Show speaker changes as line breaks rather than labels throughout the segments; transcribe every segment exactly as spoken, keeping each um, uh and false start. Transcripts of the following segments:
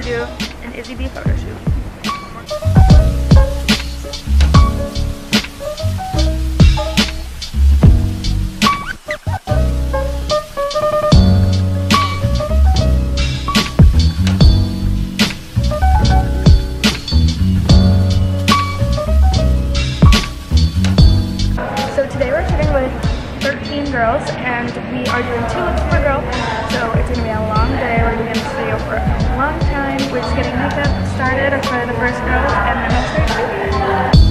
shoot, an Izzy B photo shoot. So today we're shooting with thirteen girls, and we are doing two looks per girl, so it's going to be a long day. We're going to be in the studio for a long time. We're just getting makeup started for the first girls, and then we'll start shooting.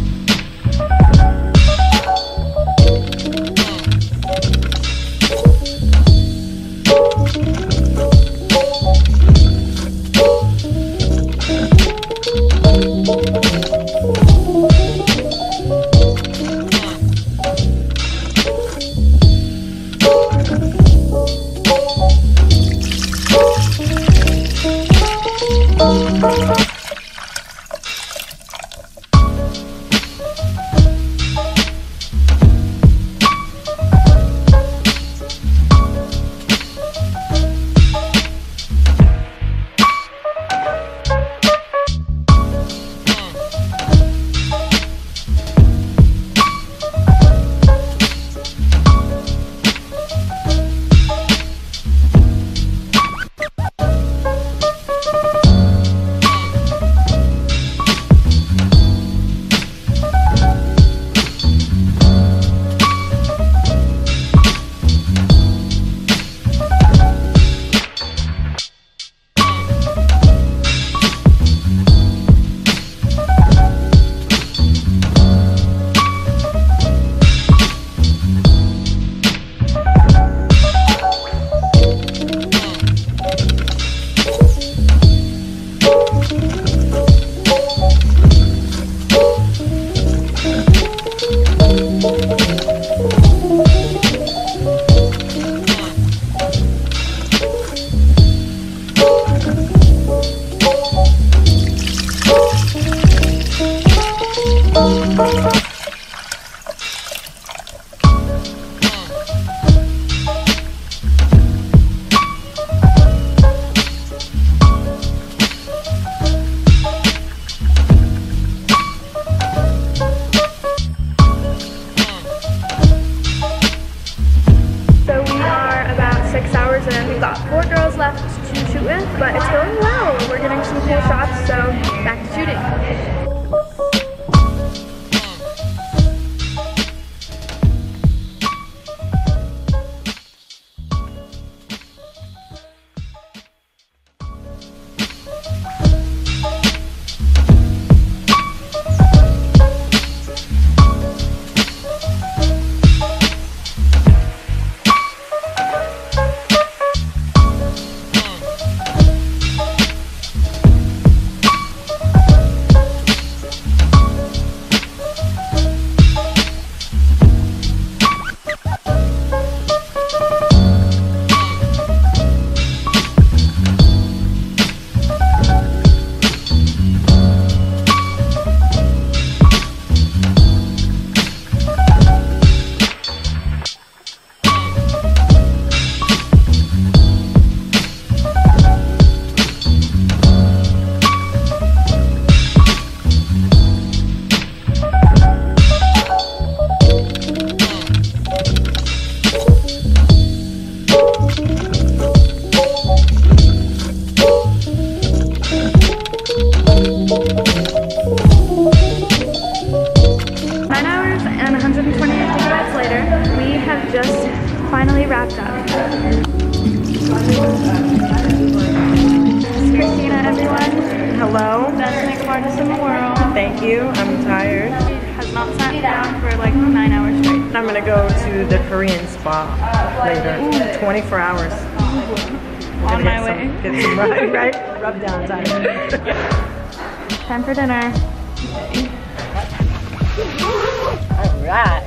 We've got four girls left to shoot with, but it's going well. We're getting some cool shots, so back to shooting. Just finally wrapped up. This is Christina, everyone. Hello. Best makeup artist in the world.
Thank you. I'm tired.
She has not sat down for like nine hours straight.
I'm gonna go to the Korean spa later. Ooh. twenty-four hours.
Ooh. On my way.
Some, get some right, right, rub down time.
Time for dinner.
All right.